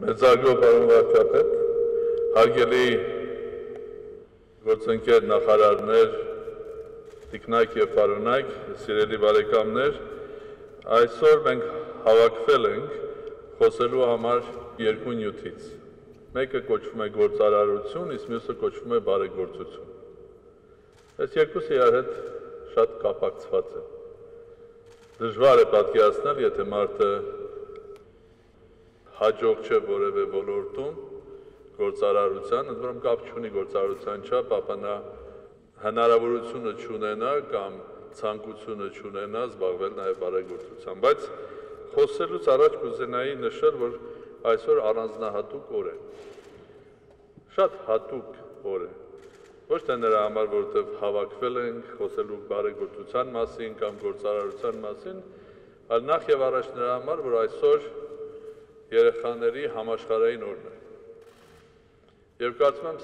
Մեծարգո պարոն վարչապետ, հարգելի գործընկեր նախարարներ, տիկնայք և պարոնայք, սիրելի բարեկամներ, այսօր մենք հավաքվել ենք խոսելու համար երկու նյութից։ Մեկը կոչվում է գործարարություն, իսկ մյուսը կոչվում է բարեգործություն։ Այս երկուսը իրար հետ շատ կապակցված են։ Դժվար է պատկերացնել, եթե մարդը հաջող չէ որևէ ոլորտում գործարարության, ընդ որում կապ չունի գործարարության չափ, ապա նա հնարավորությունը չունենա կամ ցանկությունը չունենա զբաղվել նաև բարեգործությամբ, բայց խոսելուց առաջ կուզենայի նշել, որ այսօր առանձնահատուկ օր է։ Շատ հատուկ օր է։ Ոչ թե նրա համար, որովհետև հավաքվել ենք խոսելու բարեգործության մասին կամ գործարարության մասին, այլ նախ եւ առաջ նրա համար, որ այսօր երեխաների համաշխարհային օրն է։ Եվ կարծում եմ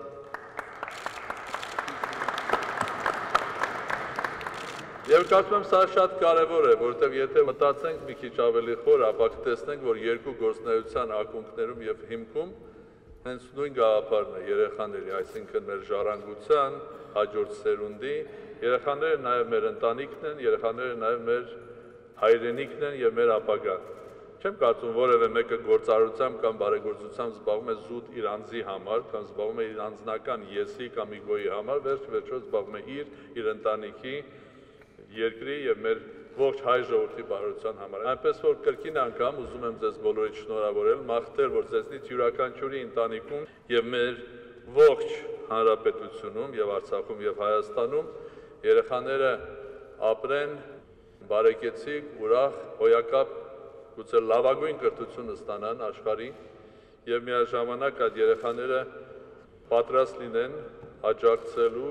սա շատ կարևոր է, որովհետև եթե մտածենք մի քիչ ավելի խոր, ապա կտեսնենք, որ երկու գործունեության ակունքներում եւ հիմքում հենց նույն գաղափարն է երեխաների, այսինքն մեր ժառանգության, հաջորդ սերունդի, երեխաները նաեւ մեր ընտանիքն են, երեխաները նաեւ մեր հայրենիքն են եւ մեր ապագան։ Չեմ կարծում որևէ մեկը գործարարությամբ կամ բարեգործությամբ զբաղվում է զուտ իր անձի համար, կամ զբաղվում է իր անձնական եսի կամ իգոյի համար, վերջ-վերջո զբաղվում է իր ընտանիքի, երկրի եւ մեր ողջ հայ ժողովրդի բարօրության համար։ Այնպես որ կրկին անգամ ուզում եմ ձեզ բոլորիդ շնորհավորել, մաղթել, որ ձեզնից յուրաքանչյուրի ընտանիքում եւ մեր ողջ հանրապետությունում եւ Արցախում եւ Հայաստանում երեխաները ապրեն բարեկեցիկ, ուրախ, հոյակապ, գուցե լավագույն կրթությունը ստանան աշխարհի եւ միաժամանակ այդ երեխաները պատրաստ լինեն աջակցելու,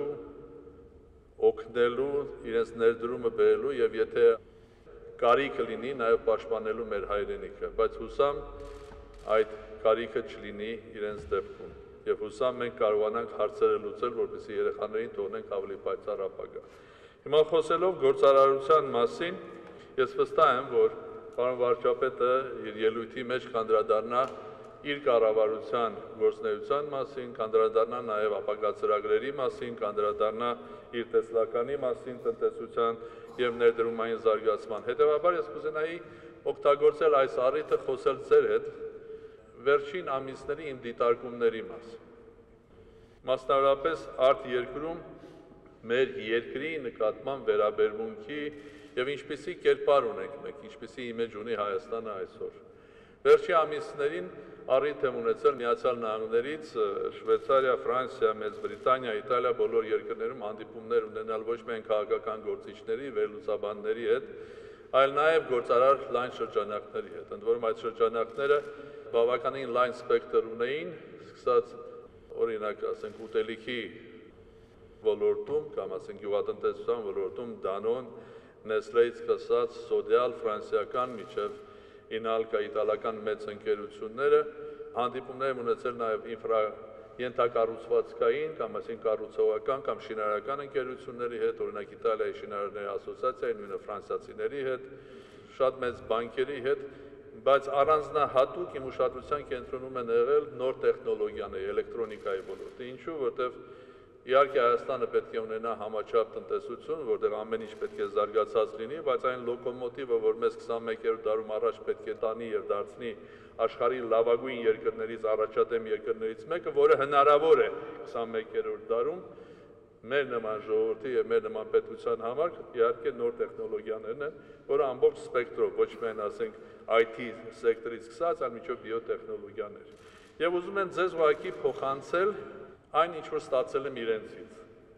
օգնելու, իրենց ներդրումը բերելու եւ եթե կարիքը լինի, նաեւ պաշտպանելու մեր հայրենիքը, բայց հուսամ այդ կարիքը չլինի իրենց դեպքում եւ հուսամ մենք կարողանանք հարցերը լուծել, որպեսզի երեխաներին թողնենք ավելի պայծառ ապագա։ Հիմա խոսելով գործարարության մասին, ես վստահ եմ, որ պարոն վարչապետը իր ելույթի մեջ կանդրադառնա իր կառավարության գործունեության մասին, կանդրադառնա նաև ապագա ծրագրերի մասին, կանդրադառնա իր տեսլականի մասին, տնտեսության եւ ներդրումային զարգացման։ Հետևաբար ես կուզենայի օգտագործել այս առիթը խոսել ձեր հետ վերջին ամիսների իմ դիտարկումների մասին։ Մասնավորապես արտերկրում մեր երկրի նկատմամբ վերաբերմունքի եւ ինչպիսի կերպար ունենք մենք, ինչպիսի իմիջ ունի Հայաստանը այսօր։ Վերջի ամիսներին առիթ եմ ունեցել Միացյալ Նահանգներից, Շվեյցարիա, Ֆրանսիա, Մեծ Բրիտանիա, Իտալիա բոլոր երկրներում հանդիպումներ ունենալ ոչ միայն քաղաքական գործիչների, վերլուծաբանների հետ, այլ նաեւ գործարար լայն շրջանակների հետ։ Ընդ որում այդ շրջանակները բավականին լայն սպեկտր ունեին, սկսած օրինակ ասենք ուտելիքի ոլորտում կամ ասենք գյուղատնտեսության ոլորտում Դանոն, Նեսլեից սկսած Սոդիալ, ֆրանսիական միջև Ինալկա իտալական մեծ ընկերությունները հանդիպումներ ունեցել նաև ենթակառուցվածքային կամ ասենք կառուցողական կամ շինարարական ընկերությունների հետ, օրինակ Իտալիայի շինարարների ասոցիացիայի, նույնը ֆրանսիացիների հետ, շատ մեծ բանկերի հետ, բայց առանձնահատուկ իմ ուշադրության կենտրոնում են եղել նոր տեխնոլոգիաների, էլեկտրոնիկայի ոլորտը։ Ինչու՞, որտեղ իհարկե Հայաստանը պետք է ունենա համաչափ տնտեսություն, որտեղ ամեն ինչ պետք է զարգացած լինի, բայց այն լոկոմոտիվը, որ մեզ 21-րդ դարում առաջ պետք է տանի եւ դարձնի աշխարհի լավագույն երկրներից, առաջադեմ երկրներից մեկը, որը հնարավոր է 21-րդ դարում մեր նման ժողովրդի եւ մեր նման պետության համար, իհարկե նոր տեխնոլոգիաներն են, որը ամբողջ սպեկտրով, ոչ միայն ասենք IT սեկտորից սկսած, այլ մինչև բիոտեխնոլոգիաներ։ Եվ ուզում եմ ձեզ ուղղակի փոխանցել այն ինչ որ ստացել եմ իրենցից։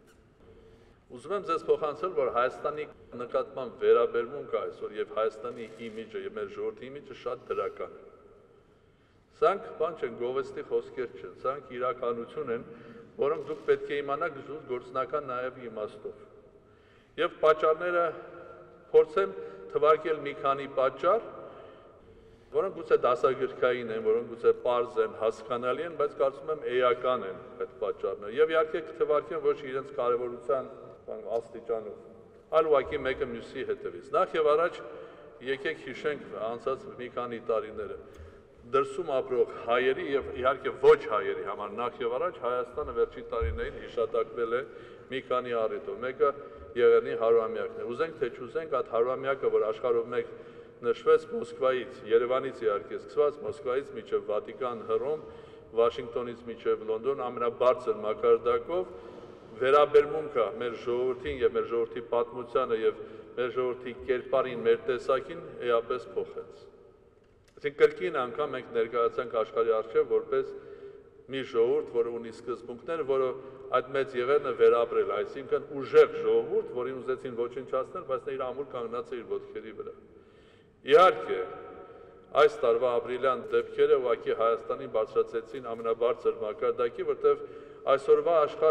Ուզում եմ ձեզ փոխանցել, որ Հայաստանի նկատմամբ վերաբերմունքը այսօր եւ Հայաստանի իմիջը եւ մեր ժողովրդի իմիջը շատ դրական է։ Սրանք բան չեն, գովեստի խոսքեր չեն, սրանք իրականություն են, որոնք դուք պետք է իմանաք գործնական նաեւ իմաստով։ Եվ պատճառները փորձեմ թվարկել մի քանի պատճառ, որոնք գուցե դասագրքային են, որոնք գուցե պարզ են, հասկանալի են, բայց կարծում եմ էական են այդ պատճառները։ Եվ իհարկե կթվարկեմ ոչ իրենց կարևորության աստիճանով, այլ ուղղակի մեկը մյուսի հետևից։ Նախ եւ առաջ եկեք հիշենք անցած մի քանի տարիները։ դրսում ապրող հայերի եւ իհարկե ոչ հայերի համար նախ եւ առաջ Հայաստանը վերջին տարիներին հիշատակվել է մի քանի առիթով։ Մեկը Եղեռնի 100-ամյակն է։ Ուզենք թե չուզենք, այդ 100-ամյակը, որ աշխարհով մեկ նշվեց Մոսկվայից, Երևանից իհարկե սկսված, Մոսկվայից մինչև Վատիկան, Հռոմ, Վաշինգտոնից մինչև Լոնդոն ամենաբարձր մակարդակով վերաբերմունքը մեր ժողովրդին եւ մեր ժողովրդի պատմությանը եւ մեր ժողովրդի կերպարին, մեր տեսակին էապես փոխեց։ Այսինքն կրկին անգամ մենք ներկայացանք աշխարհի առջև որպես մի ժողովուրդ, որը ունի սկզբունքներ, որը այդ մեծ եղերնը վերապրել, այսինքն ուժեղ ժողովուրդ, որին ուզեցին ոչնչացնել, բայց նա իր ամուր կանգնած է իր ոտքերի վրա։ Իհարկե, այս տարվա ապրիլյան դեպքերը ուղղակի Հայաստանին բարձրացրեցին ամենաբարձր մակարդակի, որտեղ այսօրվա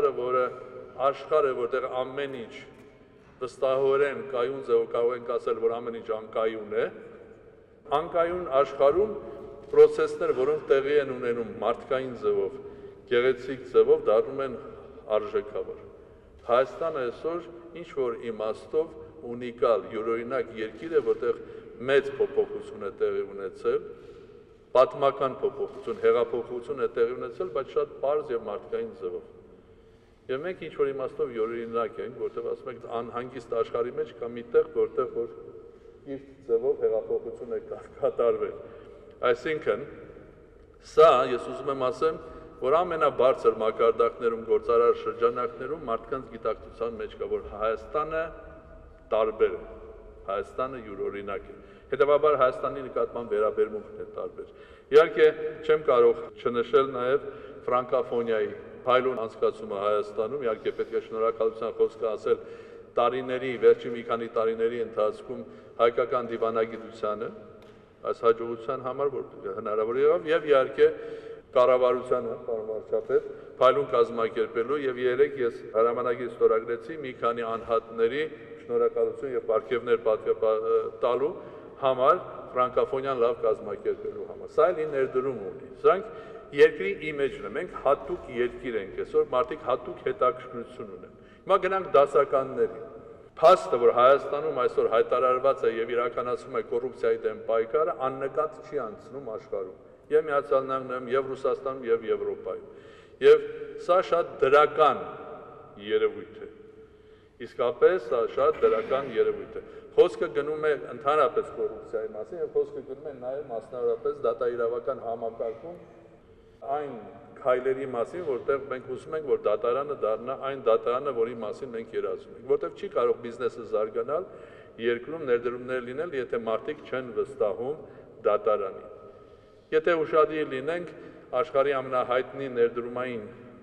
աշխարհը, որտեղ ամեն ինչ վստահորեն կայուն ձևով կարող ենք ասել, որ ամեն ինչ անկայուն է, անկայուն աշխարհում պրոցեսներ, որոնք տեղի են ունենում մարդկային ձևով, գեղեցիկ ձևով դառնում են արժեքավոր։ Հայաստանը այսօր ինչ որ իմաստով ունիկալ, յուրօրինակ երկիր է, որտեղ մեծ փոփոխություն է տեղի ունեցել, պատմական փոփոխություն, հեղափոխություն է տեղի ունեցել, բայց շատ պարզ եւ մարդկային ձևով։ Եվ մենք ինչ որ իմաստով յուրօրինակ ենք, որտեղ ասում ենք անհանգիստ աշխարհի մեջ կա մի տեղ, որտեղ որ իր ձևով հեղափոխություն է կատարվել։ Այսինքն, սա ես ուզում եմ ասեմ, որ ամենաբարձր մակարդակներում, գործարար շրջանակներում մարդկանց գիտակցության մեջ կա, որ Հայաստանը տարբեր է, Հայաստանը յուրօրինակ է։ Հետևաբար Հայաստանի նկատմամբ վերաբերմունքն է տարբեր։ Իհարկե, չեմ կարող չնշել նաև ֆրանկոֆոնիայի փայլուն անցկացումը Հայաստանում, իհարկե պետք է շնորհակալության խոսքը ասել վերջին մի քանի տարիների ընթացքում հայկական դիվանագիտությանը, այս հաջողության համար, որ հնարավոր եղավ, եւ իհարկե կառավարությանը, պարոն վարչապետ, փայլուն կազմակերպելու եւ երեք ես հրամանագիր ստորագրեցի մի քանի անհատների շնորհակալություն եւ պարգևներ տալու համար ֆրանկոֆոնիան լավ կազմակերպելու համար։ Սա էլ ներդրում ունի։ Սրանք երկրի իմիջն է։ Մենք հատուկ երկիր ենք այսօր, մարդիկ հատուկ հետաքրքրություն ունեն։ Հիմա գնանք դասականների։ Փաստը, որ Հայաստանում այսօր հայտարարված է եւ իրականացվում է կոռուպցիայի դեմ պայքարը, աննկատ չի անցնում աշխարհում։ Եվ Միացյալ Նահանգներում, եւ Ռուսաստանում, եւ Եվրոպայում։ Եվ սա շատ դրական երևույթ է։ Իսկապես սա շատ դրական երևույթ է։ Խոսքը գնում է ընդհանրապես կոռուպցիայի մասին եւ խոսքը գնում է նաեւ մասնավորապես դատաիրավական համակարգում այն քայլերի մասին, որտեղ մենք ուզում ենք, որ դատարանը դառնա այն դատարանը, որի մասին մենք երազում ենք, որտեղ չի կարող բիզնեսը զարգանալ, երկրում ներդրումներ լինել, եթե մարդիկ չեն վստահում դատարանին։ Եթե ուշադիր լինենք, աշխարհի ամենահայտնի ներդրումային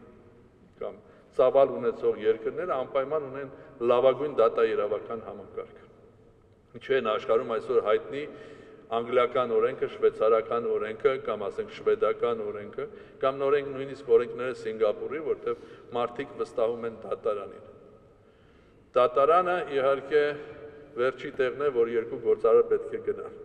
կամ ծավալ ունեցող երկրները անպայման ունեն լավագույն դատաիրավական համակարգ։ Ինչու են աշխարհում այսօր հայտնի անգլիական օրենքը, շվեյցարական օրենքը, կամ ասենք շվեդական օրենքը, կամ նույնիսկ օրենքները Սինգապուրի, որտեղ մարդիկ վստահում են դատարանին։ Դատարանը իհարկե վերջի տեղն է, որ երկու գործարար պետք է գնան։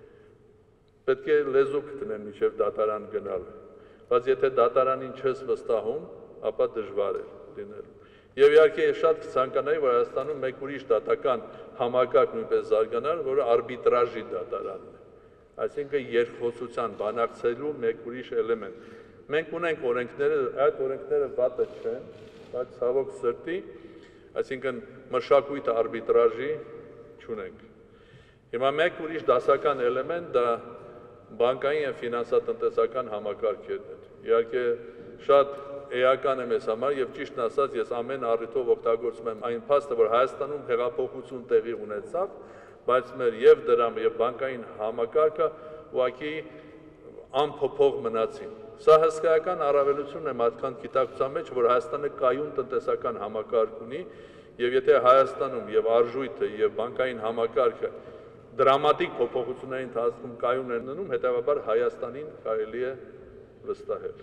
Պետք է լեզու գտնեն մինչև դատարան գնալը, բայց եթե դատարանին չես վստահում, ապա դժվար է լինելու։ Եվ իհարկե ես շատ կցանկանայի, որ Հայաստանում մեկ ուրիշ դատական համակարգ նույնպես զարգանար, որը արբիտրաժի դատարանն է, այսինքն երկխոսության բանակցելու մեկ ուրիշ էլեմենտ։ Մենք ունենք օրենքները, այդ օրենքները վատը չեն, բայց ցավոք սրտի, այսինքն մշակույթը արբիտրաժի չունենք։ Հիմա մեկ ուրիշ դասական էլեմենտ դա բանկային եւ ֆինանսատնտեսական համակարգերն են։ Իհարկե շատ էական է մեզ համար եւ ճիշտն ասած ես ամեն առիթով օգտագործում եմ այն փաստը, որ Հայաստանում հեղափոխություն տեղի ունեցավ, բայց մեր եւ դրամը եւ բանկային համակարգը ուղղակի անփոփոխ մնացին։ Սա հսկայական առավելություն է մարդկանց գիտակցության մեջ, որ Հայաստանը կայուն տնտեսական համակարգ ունի եւ եթե Հայաստանում եւ արժույթը եւ բանկային համակարգը դրամատիկ փոփոխությունների ընթացքում կայուն են մնում, հետեւաբար Հայաստանին կարելի է վստահել։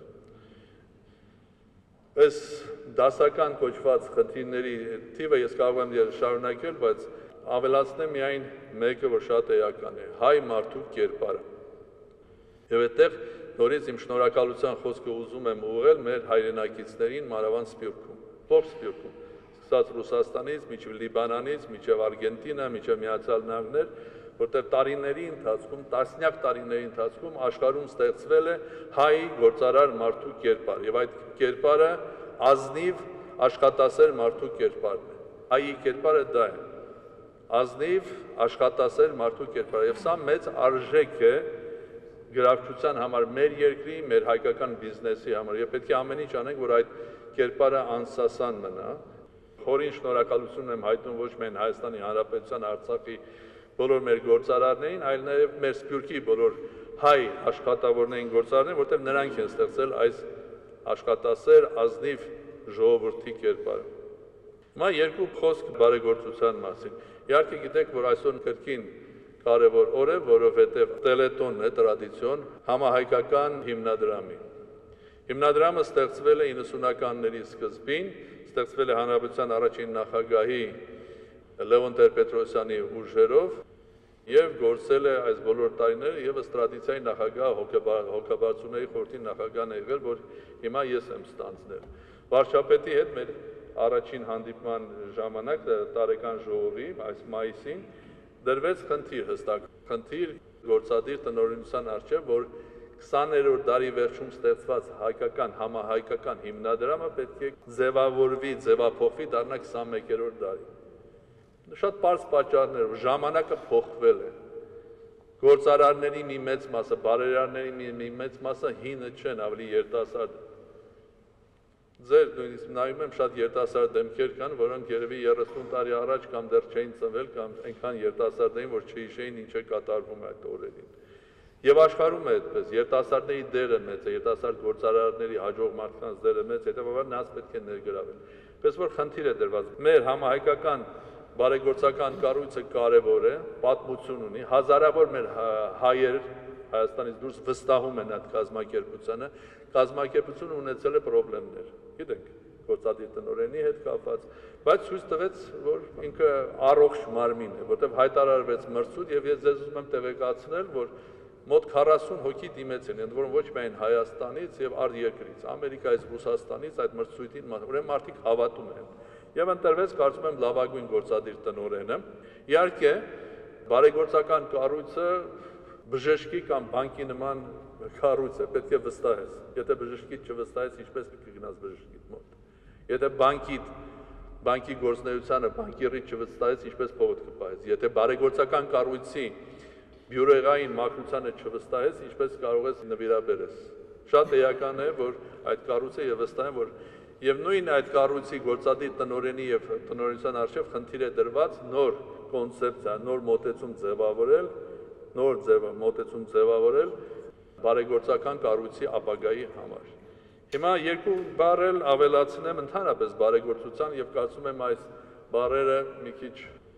Այս դասական կոչված խնդիրների թիվը ես կարող եմ շարունակել, բայց ավելացնեմ միայն մեկը, որ շատ էական է՝ հայ մարդու կերպարը։ Եվ այդտեղ նորից իմ շնորհակալության խոսքը ուզում եմ ուղղել մեր հայրենակիցներին մանավանդ Սփյուռքում, ողջ Սփյուռքում, սկսած Ռուսաստանից, մինչև Լիբանանից, մինչև Արգենտինա, մինչև Միացյալ Նահանգներ, որտեղ տարիների ընթացքում, տասնյակ տարիների ընթացքում աշխարհում ստեղծվել է հայ գործարար մարդու կերպար, եւ այդ կերպարը ազնիվ աշխատասեր մարդու կերպարն է։ Հայի կերպարը դա է։ Ազնիվ աշխատասեր մարդու կերպարը, եւ սա մեծ արժեք է գրավչության համար, մեր երկրի, մեր հայկական բիզնեսի համար, եւ պետք է ամեն ինչ անենք, որ այդ կերպարը անսասան մնա։ Խորին շնորհակալություն եմ հայտնում ոչ միայն Հայաստանի Հանրապետության, Արցախի բոլոր մեր գործարարներին, այլ նաև մեր Սփյուռքի բոլոր հայ աշխատավորներին, գործարարներին, որտեղ նրանք են ստեղծել այս աշխատասեր ազնիվ ժողովրդի կերպարը։ Հիմա երկու խոսք բարեգործության մասին։ Իհարկե գիտեք, որ այսօր կրկին կարևոր օր է, որովհետև Տելետոնն է տրադիցիոն համահայկական հիմնադրամի։ Հիմնադրամը ստեղծվել է 90-ականների սկզբին, ստեղծվել է Հանրապետության առաջին նախագահի Լևոն Տեր-Պետրոսյանի ուժերով եւ գործել է այս բոլոր տարիները եւս տրադիցիայի նախագահ հոգաբարձուների խորհրդի նախագահն է եղել, որ հիմա ես եմ ստանձնել։ Վարչապետի հետ մեր առաջին հանդիպման ժամանակ տարեկան ժողովի այս մայիսին դրվեց խնդիր հստակ, խնդիր գործադիր տնօրինության առջև, որ 20-րդ դարի վերջում ստեղծված հայկական համահայկական հիմնադրամը պետք է ձևավորվի, ձևափոխվի դառնա 21-րդ դարի։ Շատ պարզ պատճառներով ժամանակը փոխվել է։ Գործարարների մի մեծ մասը, բարերարների մի մեծ մասը հինը չեն, ավելի երիտասարդ։ Ձեր նույնիսկ նայում եմ շատ երիտասարդ դեմքեր կան, որոնք երևի 30 տարի առաջ կամ դեռ չէին ծնվել, կամ այնքան երիտասարդ էին, որ չհիշեին ինչ է կատարվում այդ օրերին։ Եվ աշխարհում է այդպես, երիտասարդների դերը մեծ է, երիտասարդ գործարարների հաջող մարդկանց դերը մեծ, հետևաբար նրանց պետք է ներգրավել։ Պես որ խնդիր է դրված։ Մեր համահայկական բարեգործական կառույցը կարևոր է, պատմություն ունի, հազարավոր մեր հայեր Հայաստանից դուրս վստահում են այդ կազմակերպությանը, կազմակերպությունը ունեցել է խնդիրներ, գիտենք, գործադիր տնօրենի հետ կապված, բայց ցույց տվեց, որ ինքը առողջ մարմին է, որտեղ հայտարարվեց մրցույթ եւ ես ձեզ ուզում եմ տեղեկացնել, որ մոտ 40 հոգի դիմեցին, ընդ որում ոչ միայն Հայաստանից եւ արտերկրից, Ամերիկայից, Ռուսաստանից այդ մրցույթին, ուրեմն մարդիկ հավատում են։ Եվ ընտրվեց, կարծում եմ, լավագույն գործադիր տնօրենը։ Իհարկե, բարեգործական կառույցը բժշկի կամ բանկի նման կառույց է, պետք է վստահես։ Եթե բժշկիդ չվստահես, ինչպես կգնաս բժշկիդ մոտ։ Եթե բանկի գործունեությանը բանկիրից չվստահես, ինչպես փողոց կպահես։ Եթե բարեգործական կառույցի բյուրեղային մաքրությանը չվստահես, ինչպես կարող ես նվիրաբերես։ Շատ էական է, որ այդ կառույցը եւ վստահ եմ, որ եւ նույն այդ կառույցի գործադիր տնօրենի եւ տնօրենության արժեվ խնդիր է դրված նոր կոնցեպցիա, նոր մոտեցում ձևավորել բարեգործական կառույցի ապագայի համար։ Հիմա երկու բառ էլ ավելացնեմ ընդհանրապես բարեգործության եւ կարծում եմ այս բառերը մի քիչ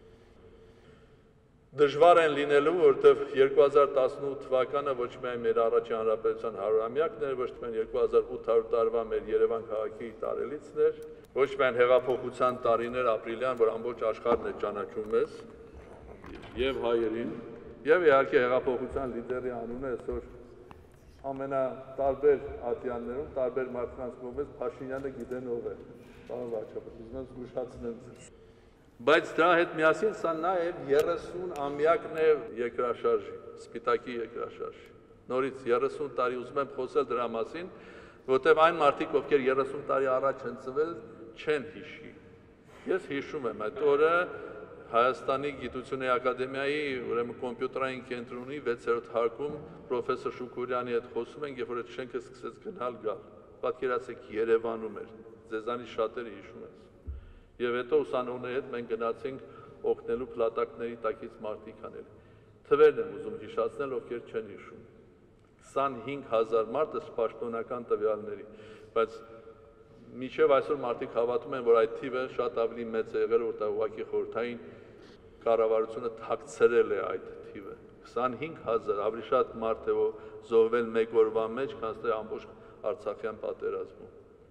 դժվար են լինելու, որտեղ 2018 թվականը ոչ միայն մեր առաջին հանրապետության 100-ամյակն էր, ոչ միայն 2800 տարվա մեր Երևան քաղաքի տարելիցն էր, ոչ միայն հեղափոխության տարիներ ապրիլյան, որ ամբողջ աշխարհն է ճանաչում մեզ եւ հայերին, եւ իհարկե հեղափոխության լիդերի անունը այսօր ամենատարբեր ատյաններում, տարբեր մարդկանց կողմից Փաշինյանը գիտեն ով է, պարոն վարչապետ, ուզում եմ զգուշացնեմ ձեզ։ Բայց դրա հետ միասին սա նաև 30-ամյակն է երկրաշարժի, Սպիտակի երկրաշարժի։ Նորից 30 տարի ուզում եմ խոսել դրա մասին, որտեղ այն մարդիկ, ովքեր 30 տարի առաջ են ծնվել, չեն հիշի։ Ես հիշում եմ այդ օրը Հայաստանի Գիտությունների Ակադեմիայի ուրեմն կոմպյուտերային կենտրոնի 6-րդ հարկում պրոֆեսոր Շուկուրյանի հետ խոսում ենք, երբ որ այդ շենքը սկսեց գնալ գալ։ Պատկերացեք Երևանում էր, ձեզանից շատերը հիշում են։ Եվ հետո ուսանողների հետ մենք գնացինք օգնելու փլատակների տակից մարդիկ անել։ Թվերն եմ ուզում հիշացնել, ովքեր չեն հիշում։ 25000 մարդ ըստ պաշտոնական տվյալների, բայց մինչև այսօր մարդիկ հավատում են, որ այդ թիվը շատ ավելի մեծ է եղել, որտեղ ուղղակի խորհրդային կառավարությունը թաքցրել է այդ թիվը։ 25000 ավելի շատ մարդ է զոհվել մեկ օրվա մեջ, քան թե ամբողջ Արցախյան պատերազմում։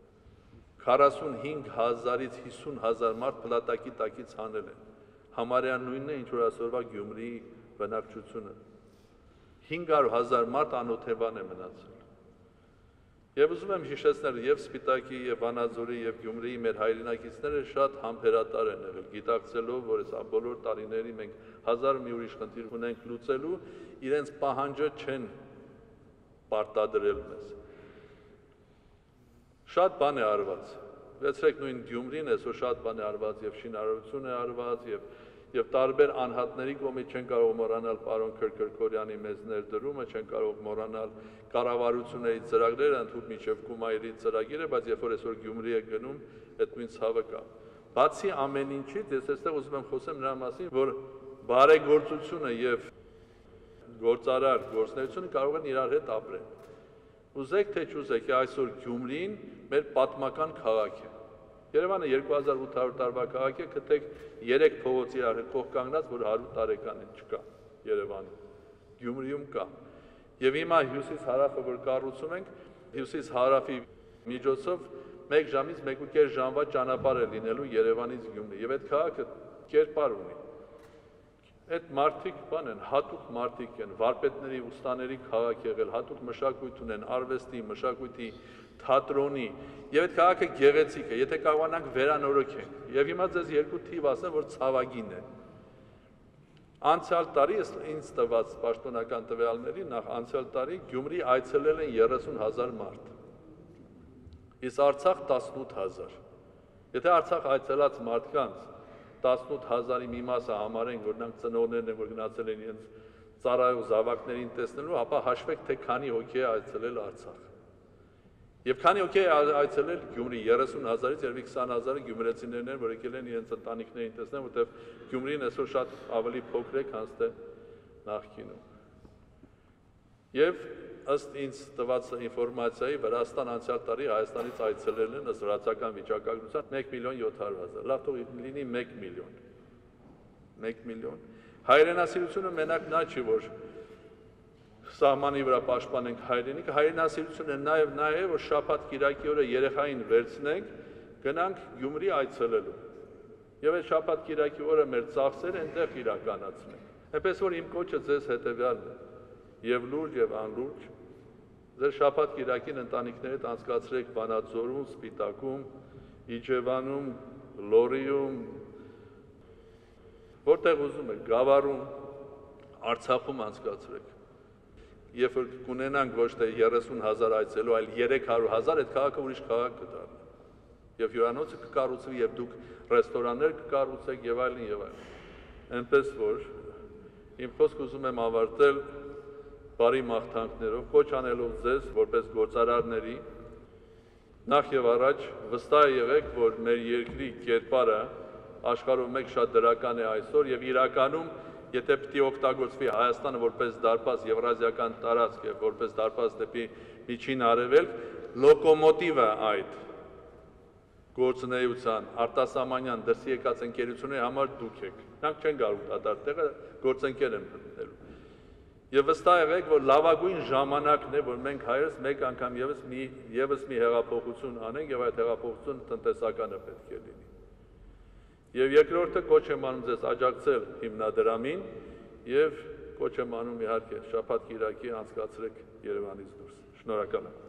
45000-ից 50000 մարդ փլատակի տակից հանել են։ Համարյա նույնն է, ինչ որ այսօրվա Գյումրիի բնակչությունը։ 500,000 մարդ անօթևան է մնացել։ Եվ ուզում եմ հիշեցնել եւ Սպիտակի, եւ Վանաձորի, եւ Գյումրիի մեր հայրենակիցները շատ համբերատար են եղել, գիտակցելով, որ այս բոլոր տարիների մենք հազար մի ուրիշ խնդիր ունենք լուծելու, իրենց պահանջը չեն պարտադրել մեզ։ Շատ բան է արված։ Վերցրեք նույն Գյումրին, այսօր շատ բան է արված, եւ շինարարություն է արված, եւ տարբեր անհատների կողմից չեն կարող մոռանալ պարոն Քրքորյանի մեծ ներդրումը, չեն կարող մոռանալ կառավարությունների ծրագրերը, ընդհանուր միջև Կումայրի ծրագիրը, բայց երբ որ այսօր Գյումրի է գնում, այդ նույն ցավը կա։ Բացի ամեն ինչից, ես այստեղ ուզում եմ խոսեմ նրա մասին, որ բարեգործությունը եւ գործարար գործունեությունը կարող են իրար հետ ապրել։ Ուզեք թե չուզեք, այսօր Գյումրին մեր պատմական քաղաք է։ Երևանը 2800 տարվա քաղաք է, գտեք 3 փողոցի փող կանգնած, որ 100 տարեկան են, չկա Երևանում։ Գյումրիում կա։ Եվ հիմա հյուսիս-հարավը, որ կառուցում ենք, հյուսիս-հարավի միջոցով 1 ժամից 1.5 ժամվա ճանապարհ է լինելու Երևանից Գյումրի, եւ այդ քաղաքը կերպար ունի։ Այդ մարդիկ բան են, հատուկ մարդիկ են, վարպետների, ուստաների քաղաք եղել, հատուկ մշակույթ ունեն, արվեստի, մշակույթի, թատրոնի, եւ այդ քաղաքը գեղեցիկ է, եթե կարողանանք վերանորոգենք։ Եվ հիմա ձեզ երկու թիվ ասեմ, որ ցավագին է։ Անցյալ տարի ինձ տված պաշտոնական տվյալների նախ անցյալ տարի Գյումրի այցելել են 30,000 մարդ։ Իսկ Արցախ 18,000։ Եթե Արցախ այցելած մարդկանց 18,000-ի մի մասը համարենք, որ նրանք ծնողներն են, որ գնացել են իրենց ծառայող զավակներին տեսնելու, ապա հաշվեք, թե քանի հոգի է այցելել Արցախ։ Եվ քանի հոգի է այցելել Գյումրի 30,000-ից երևի 20,000-ը գյումրեցիներն են, որ եկել են իրենց ընտանիքներին տեսնեն, որտեղ Գյումրին այսօր շատ ավելի փոքր է, քան թե նախկինում։ Եվ ըստ ինձ տված ինֆորմացիայի Վրաստան անցյալ տարի Հայաստանից այցելել են ըստ վրացական վիճակագրության 1.700,000, լավ թող լինի 1 միլիոն։ 1 միլիոն։ Հայրենասիրությունը մենակ նա չի, որ սահմանի վրա պաշտպանենք հայրենիքը, հայրենասիրությունը նա է, որ շաբաթ կիրակի օրը երեխային վերցնենք, գնանք Գյումրի այցելելու։ Եվ այդ շաբաթ կիրակի օրը մեր ծախսերը այնտեղ իրականացնենք։ Այնպես որ իմ կոչը ձեզ հետևյալն է, եւ լուրջ եւ անլուրջ, ձեր շաբաթ կիրակին ընտանիքներիդ անցկացրեք Վանաձորում, Սպիտակում, Իջևանում, Լոռիում, որտեղ ուզում եք, Գավառում, Արցախում անցկացրեք։ Երբ որ կունենանք ոչ թե 30,000 այցելու, այլ 300,000, այդ քաղաքը ուրիշ քաղաք կդառնա։ Եվ հյուրանոցը կկառուցվի, եւ դուք ռեստորաններ կկառուցեք եւ այլն եւ այլն։ Այնպես որ իմ խոսքը ուզում եմ ավարտել բարի մաղթանքներով, կոչ անելով ձեզ որպես գործարարների, նախ եւ առաջ վստահ եղեք, որ մեր երկրի կերպարը աշխարհում մեկ շատ դրական է այսօր եւ իրականում եթե պիտի օգտագործվի Հայաստանը որպես դարպաս եվրազիական տարածք եւ որպես դարպաս դեպի միջին արևելք, լոկոմոտիվը այդ գործունեության արտասահմանյան դրսի եկած ընկերությունների համար դուք եք։ Նրանք չեն գալու դատարկ տեղը, գործընկեր են մտնելու։ Եվ վստահ եղեք, որ լավագույն ժամանակն է, որ մենք հայերս մեկ անգամ եւս մի հեղափոխություն անենք եւ այդ հեղափոխությունը տնտեսականը պետք է լինի։ Եվ երկրորդը կոչ եմ անում ձեզ աջակցել հիմնադրամին եւ կոչ եմ անում իհարկե շաբաթ կիրակի անցկացրեք Երևանից դուրս։ Շնորհակալ եմ։